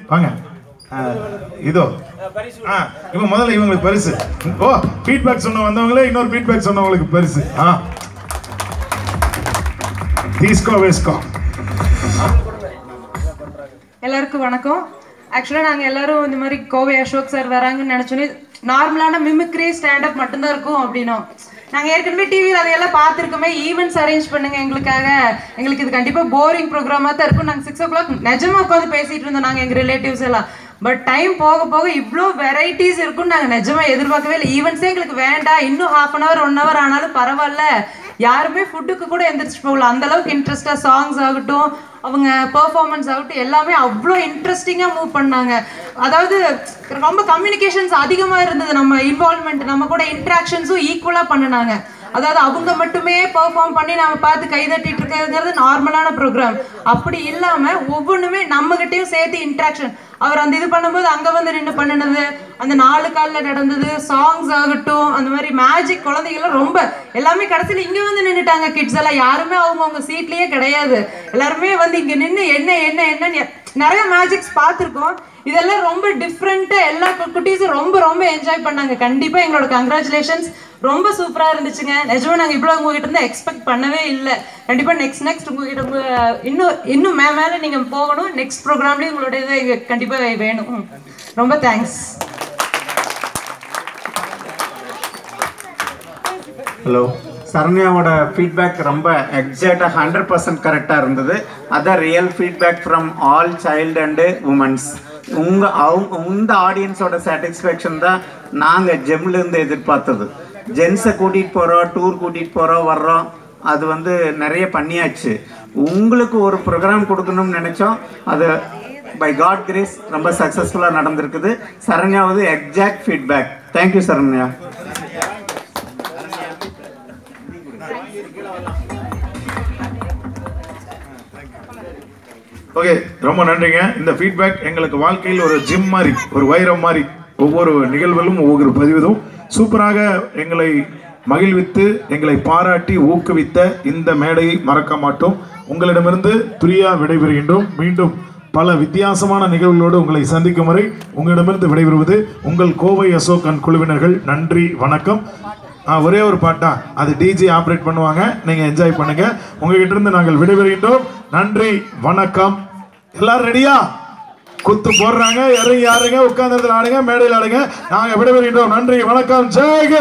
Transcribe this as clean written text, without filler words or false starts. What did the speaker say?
வாங்க இதோ இப்போ முதல்ல இவங்களுக்கு பரிசு. ஓ ஃபீட்பேக் சொன்ன வந்தவங்களே இன்னொரு ஃபீட்பேக் சொன்னவங்களுக்கு பரிசு. தீஸ்கோ வேஸ்கோ. எல்லாருக்கும் வணக்கம். ஆக்சுவலாக நாங்கள் எல்லாரும் இந்த மாதிரி கோவை அசோக் சார் வராங்கன்னு நினச்சோன்னே நார்மலான மிமிக்ரி ஸ்டாண்டப் மட்டும்தான் இருக்கும் அப்படின்னோம். நாங்கள் ஏற்கனவே டிவியில் அதையெல்லாம் பார்த்துருக்கோமே, ஈவெண்ட்ஸ் அரேஞ்ச் பண்ணுங்க எங்களுக்காக, எங்களுக்கு இது கண்டிப்பாக போரிங் ப்ரோக்ராமாக தான் இருக்கும். நாங்கள் 6 o'clock நிஜமாக உட்காந்து பேசிகிட்டு இருந்தோம் நாங்கள் எங்கள் ரிலேட்டிவ்ஸ் எல்லாம். பட் டைம் போக போக இவ்வளோ வெரைட்டிஸ் இருக்குன்னு நாங்கள் நிஜமாக எதிர்பார்க்கவே இல்லை. ஈவெண்ட்ஸே எங்களுக்கு வேண்டாம், இன்னும் 1/2 hour 1 hour ஆனாலும் பரவாயில்ல, யாருமே ஃபுட்டுக்கு கூட எந்திரிச்சு போகல, அந்த அளவுக்கு இன்ட்ரெஸ்டாக சாங்ஸ் ஆகட்டும் அவங்க பெர்ஃபார்மன்ஸ் ஆகட்டும் எல்லாமே அவ்வளோ இன்ட்ரெஸ்டிங்காக மூவ் பண்ணாங்க. அதாவது ரொம்ப கம்யூனிகேஷன்ஸ் அதிகமாக இருந்தது, நம்ம இன்வால்மெண்ட் நம்ம கூட இன்ட்ராக்ஷன்ஸும் ஈக்குவலாக பண்ணினாங்க. அதாவது அவங்க மட்டுமே பெர்ஃபார்ம் பண்ணி நம்ம பார்த்து கைதட்டிட்டு இருக்கிறதுங்கிறது நார்மலான ப்ரோக்ராம். அப்படி இல்லாமல் ஒவ்வொன்றுமே நம்மகிட்டையும் சேர்த்து இன்ட்ராக்ஷன். அவர் அந்த இது பண்ணும்போது அங்கே வந்து நின்று பண்ணினது, அந்த 4 காலில் நடந்தது, சாங்ஸ் ஆகட்டும், அந்த மாதிரி மேஜிக் குழந்தைகள்லாம் ரொம்ப எல்லாமே கடைசியில் இங்கே வந்து நின்றுட்டாங்க. கிட்ஸ் எல்லாம் யாருமே அவங்கவுங்க சீட்லேயே கிடையாது, எல்லாருமே வந்து இங்கே நின்று என்னன்னு நிறைய மேஜிக்ஸ் பார்த்துருக்கோம். இதெல்லாம் ரொம்ப டிஃப்ரெண்ட்டாக எல்லா குட்டீஸும் ரொம்ப ரொம்ப என்ஜாய் பண்ணாங்க. கண்டிப்பாக எங்களோட கங்க்ராச்சுலேஷன்ஸ், ரொம்ப சூப்பராக இருந்துச்சுங்க. நிஜமாக நாங்கள் இவ்வளோ உங்ககிட்ட இருந்து எக்ஸ்பெக்ட் பண்ணவே இல்லை. கண்டிப்பாக நெக்ஸ்ட் உங்ககிட்ட இன்னும் மேலே நீங்கள் போகணும். நெக்ஸ்ட் ப்ரோக்ராம்லேயும் உங்களோட இது எங்களுக்கு கண்டிப்பாக வேணும். ரொம்ப தேங்க்ஸ். ஹலோ, சரண்யாவோட ஃபீட்பேக் ரொம்ப எக்ஸாக்டாக 100% கரெக்டாக இருந்தது. அதான் real feedback from all child and womens. இந்த ஆடியன்ஸோட சாட்டிஸ்ஃபேக்ஷன் தான் நாங்கள் ஜெம்லேருந்து எதிர்பார்த்தது. ஜென்ஸை கூட்டிகிட்டு போகிறோம், டூர் கூட்டிகிட்டு போகிறோம், வர்றோம், அது வந்து நிறைய பண்ணியாச்சு. உங்களுக்கு ஒரு ப்ரோக்ராம் கொடுக்கணும்னு நினச்சோம், அது பை காட் கிரேஸ் ரொம்ப சக்ஸஸ்ஃபுல்லாக நடந்திருக்குது. சரண்யாவது exact feedback. Thank you Saranya. Okay, ரொம்ப நன்றிங்க. இந்த ஃபீட்பேக் எங்களுக்கு வாழ்க்கையில் ஒரு ஜிம் மாதிரி, ஒரு வைரம் மாதிரி, ஒவ்வொரு நிகழ்விலும் ஒவ்வொரு பதிவிலும் சூப்பராக எங்களை மகிழ்வித்து எங்களை பாராட்டி ஊக்குவித்த இந்த மேடையை மறக்க மாட்டோம். உங்களிடமிருந்து பிரியா விடைபெறுகின்றோம். மீண்டும் பல வித்தியாசமான நிகழ்வுகளோடு உங்களை சந்திக்கும் வரை உங்களிடமிருந்து விடைபெறுவது உங்கள் கோவை அசோக் அண்ட் குழுவினர்கள். நன்றி, வணக்கம். ஒரே ஒரு பாட்டா, அது டிஜி ஆப்ரேட் பண்ணுவாங்க, நீங்க என்ஜாய் பண்ணுங்க. உங்ககிட்ட இருந்து நாங்கள் விடைபெறுகின்றோம். நன்றி, வணக்கம். எல்லாரும் ரெடியா? குத்து போடுறாங்க, இறங்கி ஆடுங்க, உட்கார்ந்து ஆடுங்க, மேடையில் ஆடுங்க. நாங்கள் விடைபெறுகின்றோம். நன்றி, வணக்கம், ஜெய்.